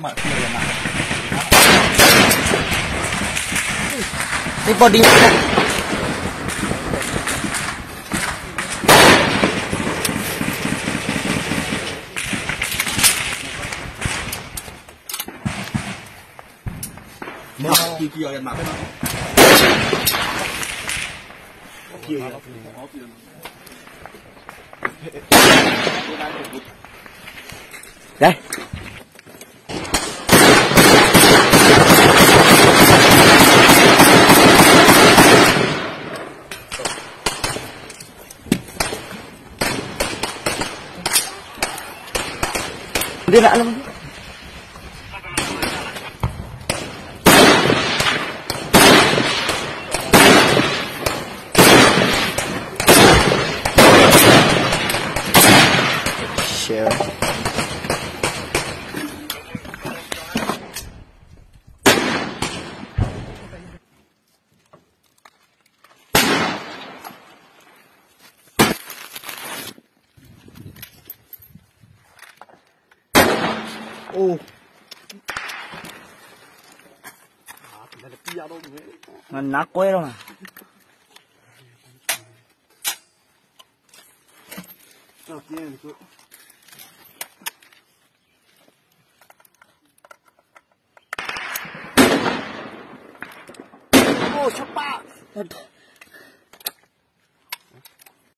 mak dia ya nak. Ini body. Kia yang mak kan. Kia. Đây. Dia nak lama. Share. Oh. Nak kue đâu mà. Oh, cepat.